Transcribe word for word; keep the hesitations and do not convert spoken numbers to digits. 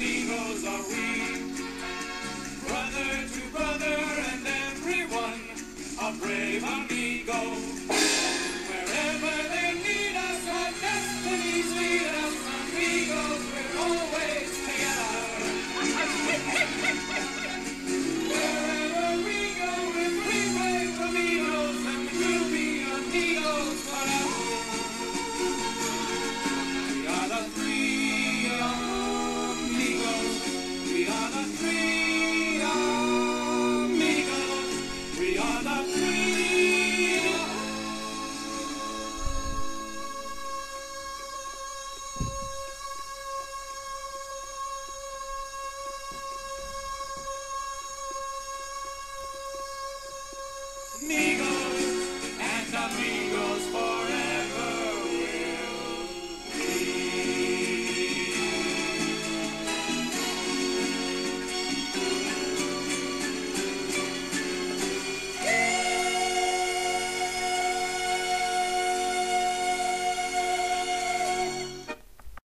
amigos are we. Brother to brother and everyone, a brave amigo. Wherever they need us, our destinies lead us. Amigos, we're always together. Wherever we go, if we brave amigos, then we'll be amigos forever. We are the three amigos. We are the three